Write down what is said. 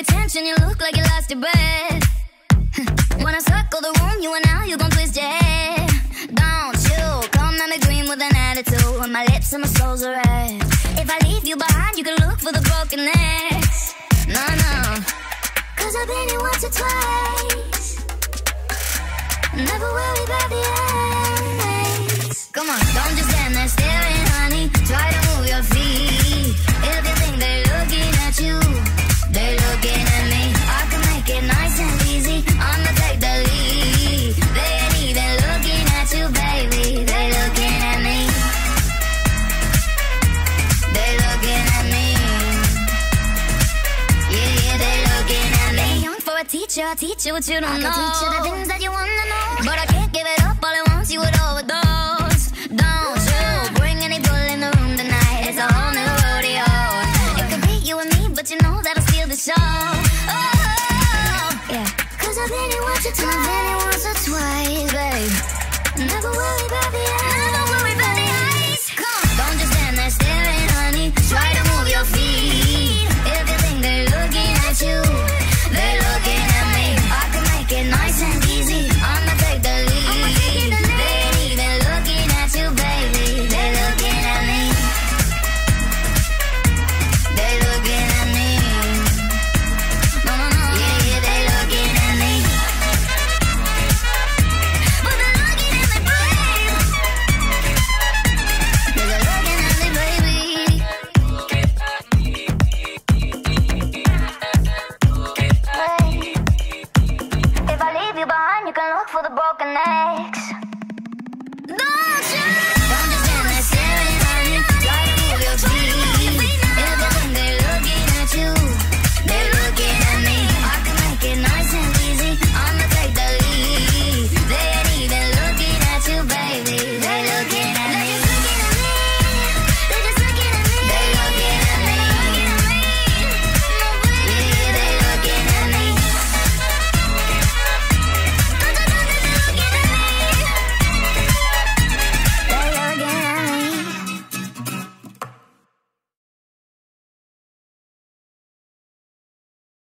attention, you look like you lost your breath. Wanna circle the room, you and now you gon' twist your head. Don't you come at me green with an attitude, with my lips and my soul's a red. If I leave you behind, you can look for the broken necks. No, no, cause I've been here once or twice. Never worry about the endings. Come on, don't just stand there staring, honey. Try to move your feet. If you think they're looking at you, they're looking at me. I can make it nice and easy. I'ma take the lead. They ain't even looking at you, baby. They looking at me. They looking at me. Yeah, yeah, they looking at me. Young for a teacher, I teach you what you don't know. I can teach you the things that you wanna know, but I can't give it up.